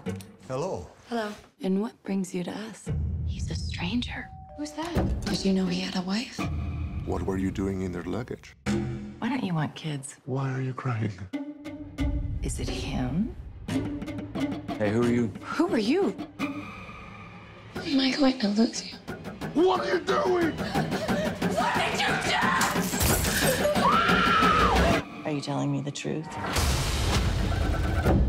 Hello. Hello. And what brings you to us? He's a stranger. Who's that? Did you know he had a wife? What were you doing in their luggage? Why don't you want kids? Why are you crying? Is it him? Hey, who are you? Who are you? Am I going to lose you? What are you doing? What did you do? Are you telling me the truth?